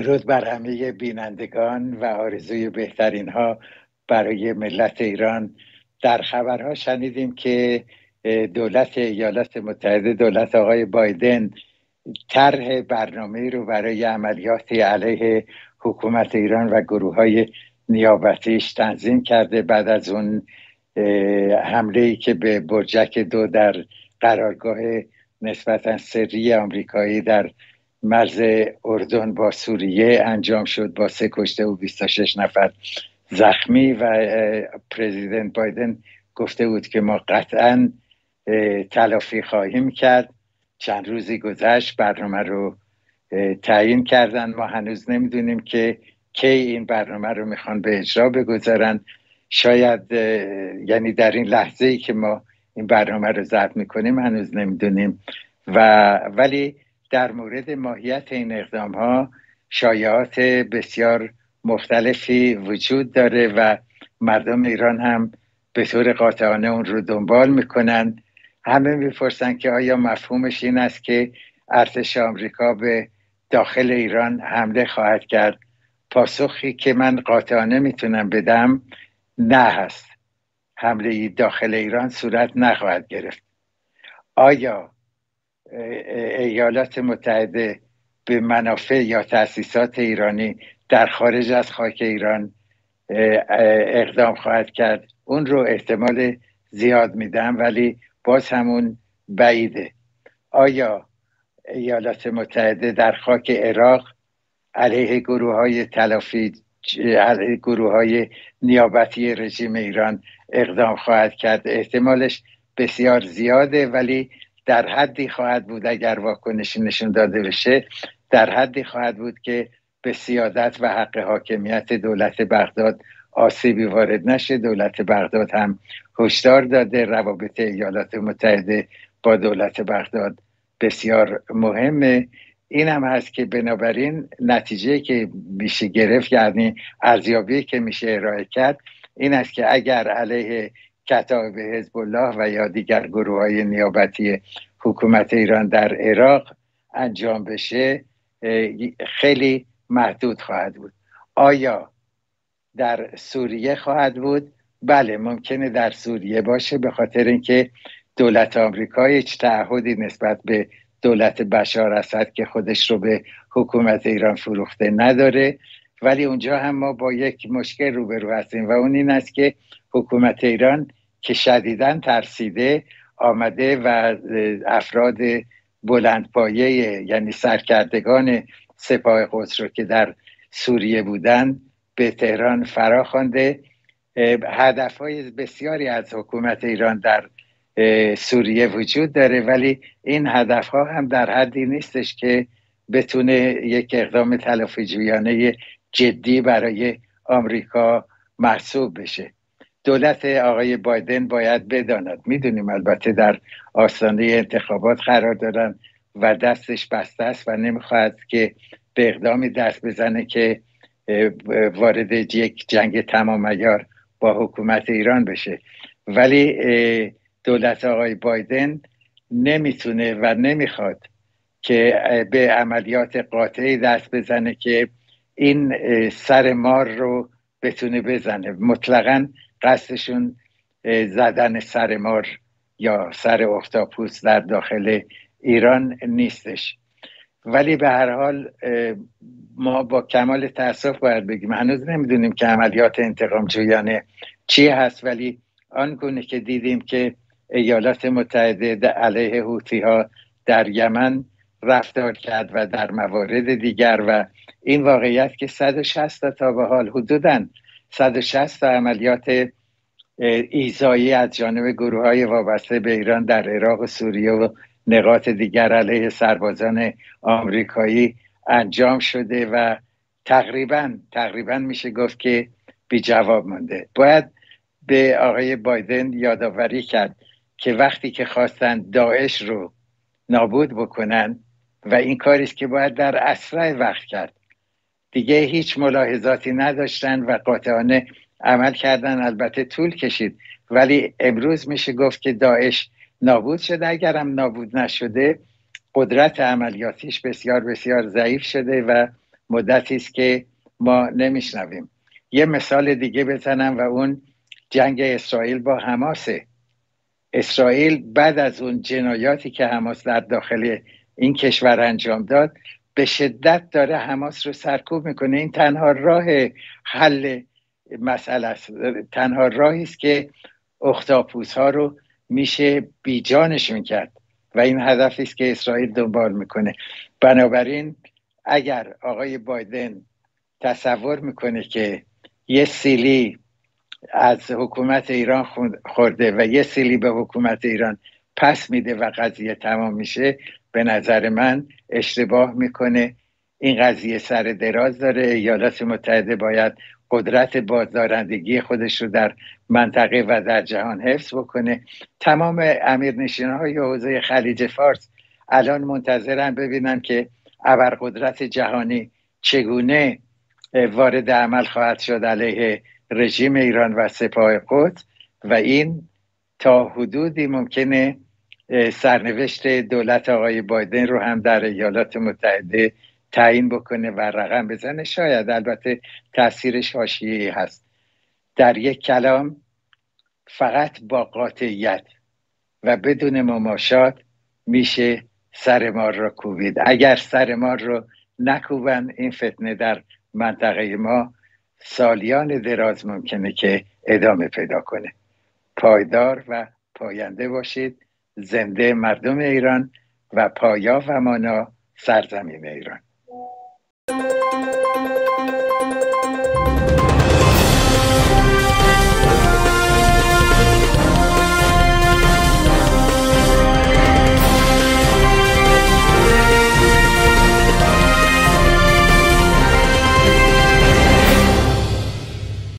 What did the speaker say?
درود بر همه بینندگان و آرزوی بهترین ها برای ملت ایران. در خبرها شنیدیم که دولت ایالات متحده، دولت آقای بایدن، طرح برنامه‌ای رو برای عملیات علیه حکومت ایران و گروه‌های نیابتیش تنظیم کرده بعد از اون حمله‌ای که به برجک 2 در قرارگاه نسبتاً سری آمریکایی در مرز اردن با سوریه انجام شد با 3 کشته و 26 نفر زخمی. و پرزیدنت بایدن گفته بود که ما قطعاً تلافی خواهیم کرد. چند روزی گذشت، برنامه رو تعیین کردن. ما هنوز نمیدونیم که کی این برنامه رو میخوان به اجرا بگذارن. شاید یعنی در این لحظه‌ای که ما این برنامه رو ضبط میکنیم هنوز نمیدونیم. ولی در مورد ماهیت این اقدام ها شایعات بسیار مختلفی وجود داره و مردم ایران هم به طور قاطعانه اون رو دنبال میکنن. همه میپرسن که آیا مفهومش این است که ارتش آمریکا به داخل ایران حمله خواهد کرد؟ پاسخی که من قاطعانه میتونم بدم نه هست. حمله داخل ایران صورت نخواهد گرفت. آیا ایالات متحده به منافع یا تأسیسات ایرانی در خارج از خاک ایران اقدام خواهد کرد؟ اون رو احتمال زیاد میدم، ولی باز همون بعیده. آیا ایالات متحده در خاک عراق علیه گروه‌های گروه‌های نیابتی رژیم ایران اقدام خواهد کرد؟ احتمالش بسیار زیاده، ولی در حدی خواهد بود، اگر واکنشی نشون داده بشه، در حدی خواهد بود که به سیادت و حق حاکمیت دولت بغداد آسیبی وارد نشه. دولت بغداد هم هشدار داده روابط ایالات متحده با دولت بغداد بسیار مهمه. این هم هست که بنابراین نتیجه که میشه گرفت، یعنی ارزیابی که میشه ارائه کرد، این است که اگر علیه کتایب حزب الله و یا دیگر گروه‌های نیابتی حکومت ایران در عراق انجام بشه خیلی محدود خواهد بود. آیا در سوریه خواهد بود؟ بله، ممکنه در سوریه باشه، به خاطر اینکه دولت آمریکا هیچ تعهدی نسبت به دولت بشار اسد که خودش رو به حکومت ایران فروخته نداره. ولی اونجا هم ما با یک مشکل روبرو هستیم و اون این است که حکومت ایران که شدیداً ترسیده آمده و افراد بلندپایه، یعنی سرکردگان سپاه قدس رو که در سوریه بودن به تهران فراخوانده. هدفهای بسیاری از حکومت ایران در سوریه وجود داره، ولی این هدفها هم در حدی نیستش که بتونه یک اقدام تلافی جویانه جدی برای آمریکا محسوب بشه. دولت آقای بایدن باید بداند، میدونیم البته در آستانه انتخابات قرار دارن و دستش بسته است و نمیخواد که به اقدامی دست بزنه که وارد یک جنگ تمام عیار با حکومت ایران بشه. ولی دولت آقای بایدن نمیتونه و نمیخواد که به عملیات قاطعی دست بزنه که این سر مار رو بتونه بزنه. مطلقاً قصدشون زدن سر مار یا سر اختاپوس در داخل ایران نیستش. ولی به هر حال ما با کمال تأسف باید بگیم هنوز نمیدونیم که عملیات انتقام جویانه چی هست، ولی آنگونه که دیدیم که ایالات متحده علیه حوثی ها در یمن رفتار کرد و در موارد دیگر، و این واقعیت که 160 تا به حال حدوداً 160 تا عملیات ایذایی از جانب گروه‌های وابسته به ایران در عراق و سوریه و نقاط دیگر علیه سربازان آمریکایی انجام شده و تقریباً میشه گفت که بی جواب مونده. باید به آقای بایدن یادآوری کرد که وقتی که خواستن داعش رو نابود بکنن، و این کاریست که باید در اسرع وقت کرد، دیگه هیچ ملاحظاتی نداشتن و قاطعانه عمل کردن. البته طول کشید، ولی امروز میشه گفت که داعش نابود شده. اگرم نابود نشده، قدرت عملیاتیش بسیار بسیار ضعیف شده و مدتی است که ما نمیشنویم. یه مثال دیگه بزنم و اون جنگ اسرائیل با حماسه. اسرائیل بعد از اون جنایاتی که حماس در داخل این کشور انجام داد به شدت داره حماس رو سرکوب میکنه. این تنها راه حل مسئله است، تنها راهی است که اختاپوس ها رو میشه بیجانشون کرد و این هدفی است که اسرائیل دنبال میکنه. بنابراین اگر آقای بایدن تصور میکنه که یه سیلی از حکومت ایران خورده و یه سیلی به حکومت ایران پس میده و قضیه تمام میشه، به نظر من اشتباه میکنه. این قضیه سر دراز داره. ایالات متحده باید قدرت بازدارندگی خودش رو در منطقه و در جهان حفظ بکنه. تمام امیرنشین‌های حوزه خلیج فارس الان منتظرن ببینن که ابرقدرت جهانی چگونه وارد عمل خواهد شد علیه رژیم ایران و سپاه قدس و این تا حدودی ممکنه سرنوشت دولت آقای بایدن رو هم در ایالات متحده تعیین بکنه و رقم بزنه. شاید، البته تاثیرش حاشیه‌ای هست. در یک کلام، فقط با قاطعیت و بدون مماشات میشه سر مار را کوبید. اگر سر مار رو نکوبن، این فتنه در منطقه ما سالیان دراز ممکنه که ادامه پیدا کنه. پایدار و پاینده باشید. زنده مردم ایران و پایا و مانا سرزمین ایران.